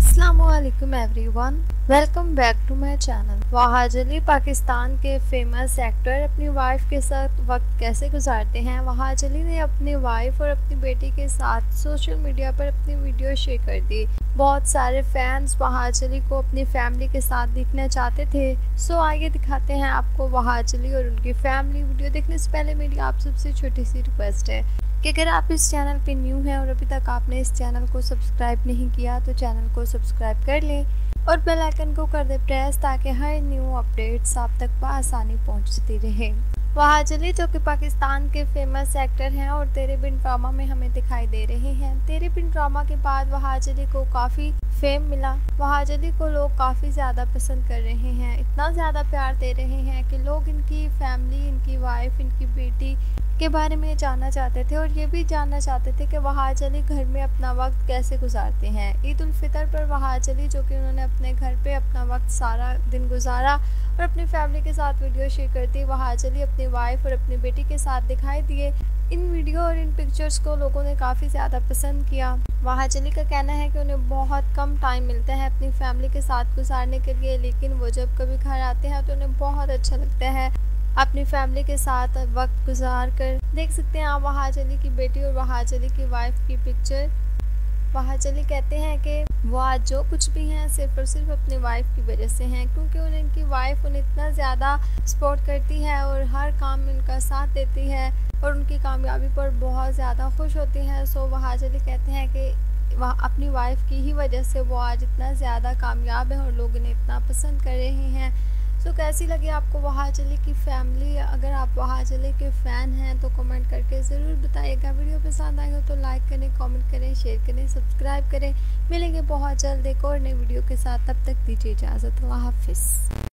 अस्सलामुअलैकुम everyone, welcome back to my channel. Wahaj Ali Pakistan के famous actor अपनी वाइफ के साथ वक्त कैसे गुजारते हैं। वहाज अली ने अपनी वाइफ और अपनी बेटी के साथ सोशल मीडिया पर अपनी वीडियो शेयर कर दी। बहुत सारे फैंस वहाज अली को अपनी फैमिली के साथ देखना चाहते थे। सो आइए दिखाते हैं आपको वहाज अली और उनकी फैमिली। वीडियो देखने से पहले मेरी आप सबसे छोटी सी रिक्वेस्ट है कि अगर आप इस चैनल पे न्यू हैं और अभी तक आपने इस चैनल को सब्सक्राइब नहीं किया तो चैनल को सब्सक्राइब कर लें और बेल आइकन को कर दें प्रेस ताकि हर न्यू अपडेट्स आप तक बआसानी पहुंचती रहे। वहाज अली जो कि पाकिस्तान के फेमस एक्टर हैं और तेरे बिन ड्रामा में हमें दिखाई दे रहे हैं। तेरे बिन ड्रामा के बाद वहाज अली को काफ़ी फेम मिला। वहाज अली को लोग काफ़ी ज़्यादा पसंद कर रहे हैं, इतना ज़्यादा प्यार दे रहे हैं कि लोग इनकी फैमिली, इनकी वाइफ, इनकी बेटी के बारे में जानना चाहते थे और ये भी जानना चाहते थे कि वहाज अली घर में अपना वक्त कैसे गुजारते हैं। ईद उल फितर पर वहाज अली जो कि उन्होंने अपने घर पे अपना वक्त सारा दिन गुजारा और अपनी फैमिली के साथ वीडियो शेयर करती वहाज अली अपनी वाइफ और अपनी बेटी के साथ दिखाई दिए। इन वीडियो और इन पिक्चर्स को लोगों ने काफ़ी ज़्यादा पसंद किया। वहाज अली का कहना है कि उन्हें बहुत कम टाइम मिलता है अपनी फैमिली के साथ गुजारने के लिए, लेकिन वो जब कभी घर आते हैं तो उन्हें बहुत अच्छा लगता है अपनी फैमिली के साथ वक्त गुजार कर। देख सकते हैं आप वहाज अली की बेटी और वहाज अली की वाइफ की पिक्चर। वहाज अली कहते हैं कि वो आज जो कुछ भी हैं सिर्फ और सिर्फ अपनी वाइफ की वजह से हैं, क्योंकि उन्हें इनकी वाइफ उन्हें इतना ज़्यादा सपोर्ट करती है और हर काम में उनका साथ देती है और उनकी कामयाबी पर बहुत ज़्यादा खुश होती हैं। सो वहाज अली कहते हैं कि वह अपनी वाइफ की ही वजह से वो आज इतना ज़्यादा कामयाब है और लोग इन्हें इतना पसंद कर रहे हैं। सो कैसी लगी आपको वहाज अली की फैमिली। अगर आप वहाज अली के फ़ैन हैं तो कमेंट करके ज़रूर बताइएगा। वीडियो पसंद आए हो तो लाइक करें, कमेंट करें, शेयर करें, सब्सक्राइब करें। मिलेंगे बहुत जल्द एक और नई वीडियो के साथ, तब तक दीजिए इजाज़त। अल्लाह हाफिज़।